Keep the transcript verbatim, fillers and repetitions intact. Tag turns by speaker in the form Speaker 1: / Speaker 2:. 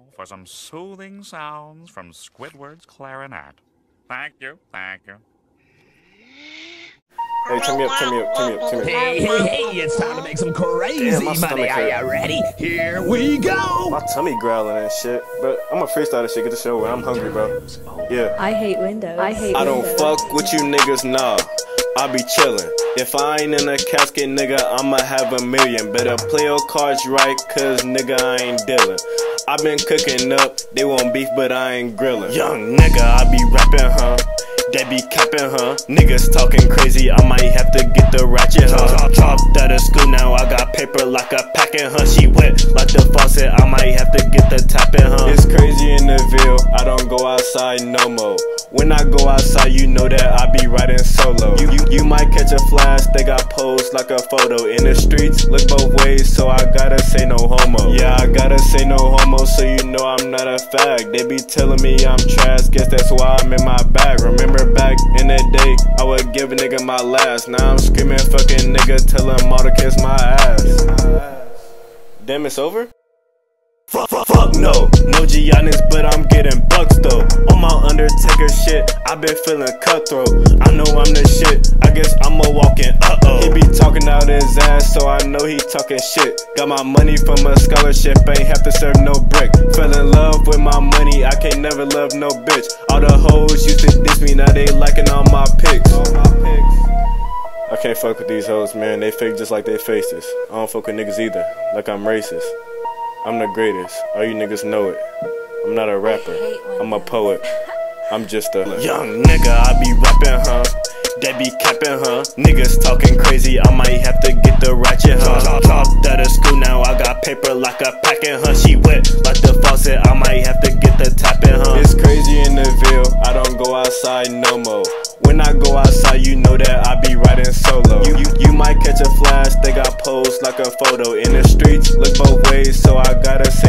Speaker 1: for some soothing sounds from Squidward's clarinet. Thank you, thank you.
Speaker 2: Hey, turn me up, turn me up, turn me up, turn me up.
Speaker 3: Hey, hey, hey, it's time to make some crazy
Speaker 2: Damn, my
Speaker 3: money. Are
Speaker 2: hurt.
Speaker 3: you ready? Here we go.
Speaker 2: My tummy growling and shit, but I'm gonna freestyle this shit, get the show where I'm hungry, bro. Yeah.
Speaker 4: I hate windows. I hate
Speaker 2: I don't
Speaker 4: windows.
Speaker 2: fuck with you niggas, nah. I be chillin'. If I ain't in a casket, nigga, I'ma have a million. Better play your cards right, cause nigga, I ain't dealin'. I been cooking up, they want beef, but I ain't grillin'. Young nigga, I be rapping, huh? They be capping, huh? Niggas talking crazy, I might have to get the ratchet, huh? Drop, dropped out of school, now I got paper like a packin', huh? She wet like the faucet, I might have to get the tapping, huh? It's crazy in the Ville, I don't go outside no more. When I go outside, you know that I be riding solo. You, you, you might catch a flash, they got posed like a photo. In the streets, look both ways, so I gotta say no homo. Yeah, I gotta say no homo, so you know I'm not a fag. They be telling me I'm trash, guess that's why I'm in my bag. Remember back in the day, I would give a nigga my last. Now I'm screaming fucking nigga, tell him all to kiss my ass. Damn, it's over? Fuck, fuck, fuck no, no Giannis, but I'm getting bucks though. On my Undertaker shit, I been feeling cutthroat. I know I'm the shit, I guess I'm a walking uh-oh. He be talking out his ass, so I know he talking shit. Got my money from a scholarship, ain't have to serve no brick. Fell in love with my money, I can't never love no bitch. All the hoes used to diss me, now they liking all my pics. I can't fuck with these hoes, man, they fake just like they faces. I don't fuck with niggas either, like I'm racist. I'm the greatest, all you niggas know it. I'm not a rapper, I'm a poet. I'm just a young nigga, I be rapping, huh? They be capping, huh? Niggas talking crazy, I might have to get the ratchet, huh? Dropped out of school, now I got paper like a packin', huh? She wet like the faucet, I might have to get the tapping, huh? It's crazy in the Ville, I don't go outside no more. When I go outside, you know that I be riding solo. You, you, you might catch a flash, they got posed like a photo. In the streets, look both ways, so I gotta say